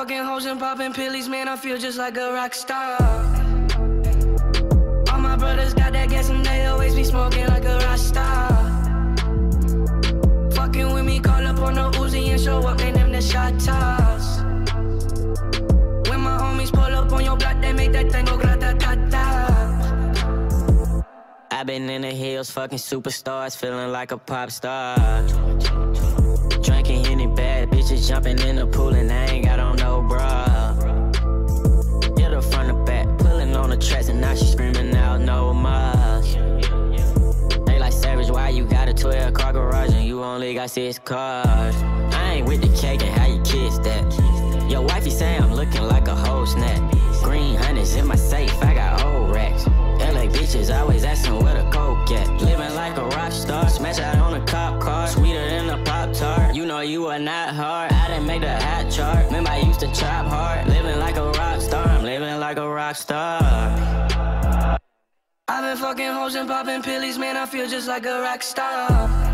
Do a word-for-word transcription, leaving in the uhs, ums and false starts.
fucking hoes and popping pillies, man, I feel just like a rock star. All my brothers got that gas and they always be smoking like a rock star. Fucking with me, call up on the Uzi and show up, man, them the shot toss. When my homies pull up on your block, they make that thing go grata-ta-ta. I've been in the hills, fucking superstars, feeling like a pop star. Drinking any bad bitches, jumping in the pool, and I ain't got on no bra. Hit her front to back, pulling on the tracks, and now she screaming out no more. They like, Savage, why you got a twelve car garage and you only got six cars? I ain't with the cake and how you kiss that. Your wifey say I'm looking like a whole snap. Green hundreds in my safe, I got old racks. L A bitches always asking where the coke at. Living like a rock star, smash out on a cop car, sweeter than a Pop-Tart. You know you are not hard, I didn't make the hot chart. Remember I used to chop hard, living like a rock star. I'm living like a rock star. I've been fucking hoes and popping pillies, man, I feel just like a rock star.